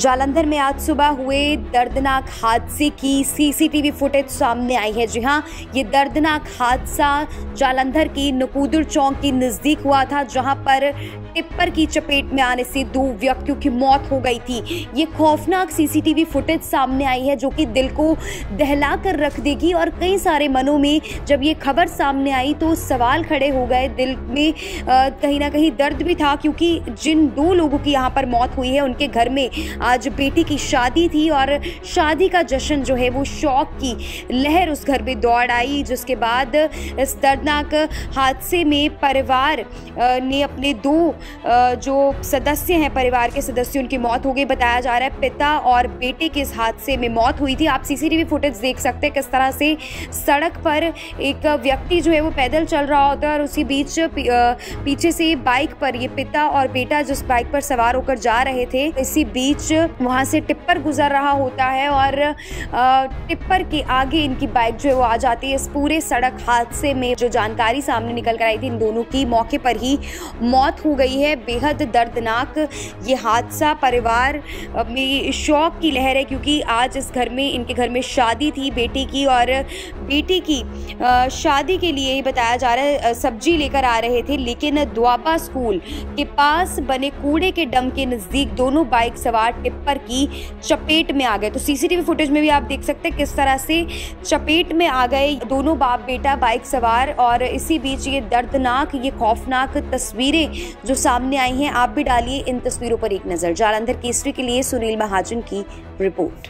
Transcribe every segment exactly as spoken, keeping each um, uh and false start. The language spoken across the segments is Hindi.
जालंधर में आज सुबह हुए दर्दनाक हादसे की सीसीटीवी फुटेज सामने आई है। जी हां, ये दर्दनाक हादसा जालंधर की नकोदर चौक के नजदीक हुआ था, जहां पर टिप्पर की चपेट में आने से दो व्यक्तियों की मौत हो गई थी। ये खौफनाक सीसीटीवी फुटेज सामने आई है, जो कि दिल को दहला कर रख देगी। और कई सारे मनों में जब ये खबर सामने आई तो सवाल खड़े हो गए, दिल में आ, कहीं ना कहीं दर्द भी था, क्योंकि जिन दो लोगों की यहाँ पर मौत हुई है उनके घर में आज बेटी की शादी थी और शादी का जश्न जो है वो शौक की लहर उस घर में दौड़ आई, जिसके बाद इस दर्दनाक हादसे में परिवार ने अपने दो जो सदस्य हैं, परिवार के सदस्य, उनकी मौत हो गई। बताया जा रहा है पिता और बेटे के इस हादसे में मौत हुई थी। आप सीसीटीवी फुटेज देख सकते हैं किस तरह से सड़क पर एक व्यक्ति जो है वो पैदल चल रहा होता है और उसी बीच पीछे से बाइक पर ये पिता और बेटा जिस बाइक पर सवार होकर जा रहे थे, इसी बीच वहां से टिप्पर गुजर रहा होता है और टिप्पर के आगे इनकी बाइक जो है वो आ जाती है। इस पूरे सड़क हादसे में जो जानकारी सामने निकल कर आई थी, इन दोनों की मौके पर ही मौत हो गई है। बेहद दर्दनाक ये हादसा, परिवार में शौक की लहर है, क्योंकि आज इस घर में, इनके घर में शादी थी बेटी की, और बेटी की शादी के लिए बताया जा रहा है सब्जी लेकर आ रहे थे, लेकिन द्वाबा स्कूल के पास बने कूड़े के डंप के नजदीक दोनों बाइक सवार टिप्पर की चपेट में आ गए। तो सीसीटीवी फुटेज में भी आप देख सकते हैं किस तरह से चपेट में आ गए दोनों बाप बेटा बाइक सवार। और इसी बीच ये दर्दनाक, ये खौफनाक तस्वीरें जो सामने आई हैं, आप भी डालिए इन तस्वीरों पर एक नजर। जालंधर केसरी के लिए सुनील महाजन की रिपोर्ट।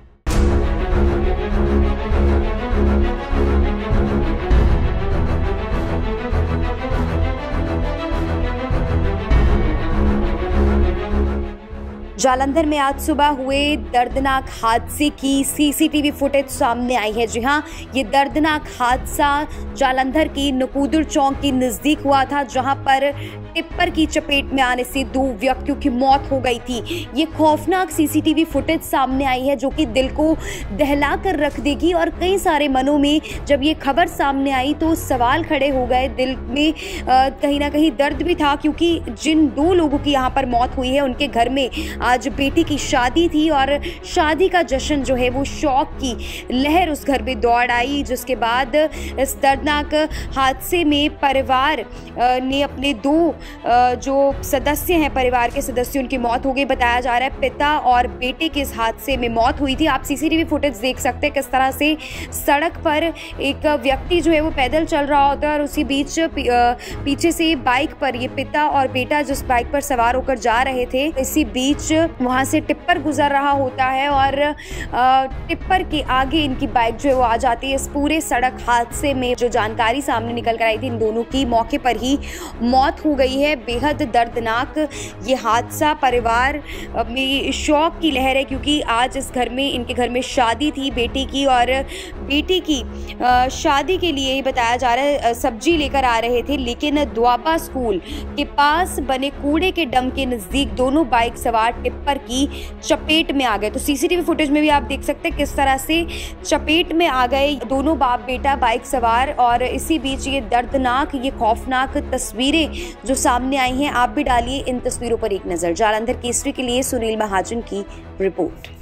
जालंधर में आज सुबह हुए दर्दनाक हादसे की सीसीटीवी फुटेज सामने आई है। जी हां, ये दर्दनाक हादसा जालंधर की नकोदर चौक के नजदीक हुआ था, जहां पर टिप्पर की चपेट में आने से दो व्यक्तियों की मौत हो गई थी। ये खौफनाक सीसीटीवी फुटेज सामने आई है, जो कि दिल को दहला कर रख देगी। और कई सारे मनों में जब ये खबर सामने आई तो सवाल खड़े हो गए, दिल में आ, कहीं ना कहीं दर्द भी था, क्योंकि जिन दो लोगों की यहाँ पर मौत हुई है उनके घर में आज बेटी की शादी थी और शादी का जश्न जो है वो शौक की लहर उस घर में दौड़ आई, जिसके बाद इस दर्दनाक हादसे में परिवार ने अपने दो जो सदस्य हैं, परिवार के सदस्य, उनकी मौत हो गई। बताया जा रहा है पिता और बेटे के इस हादसे में मौत हुई थी। आप सीसीटीवी फुटेज देख सकते हैं किस तरह से सड़क पर एक व्यक्ति जो है वो पैदल चल रहा होता है और उसी बीच पीछे से बाइक पर ये पिता और बेटा जिस बाइक पर सवार होकर जा रहे थे, इसी बीच वहां से टिप्पर गुजर रहा होता है और टिप्पर के आगे इनकी बाइक जो है वो आ जाती है। इस पूरे सड़क हादसे में जो जानकारी सामने निकल कर आई थी, इन दोनों की मौके पर ही मौत हो गई है। बेहद दर्दनाक ये हादसा, परिवार में शौक की लहर है, क्योंकि आज इस घर में, इनके घर में शादी थी बेटी की, और बेटी की शादी के लिए बताया जा रहा है सब्जी लेकर आ रहे थे, लेकिन द्वाबा स्कूल के पास बने कूड़े के डंप के नजदीक दोनों बाइक सवार टिप्पर की चपेट में आ गए। तो सीसीटीवी फुटेज में भी आप देख सकते हैं किस तरह से चपेट में आ गए दोनों बाप बेटा बाइक सवार। और इसी बीच ये दर्दनाक, ये खौफनाक तस्वीरें जो सामने आई हैं, आप भी डालिए इन तस्वीरों पर एक नजर। जालंधर केसरी के लिए सुनील महाजन की रिपोर्ट।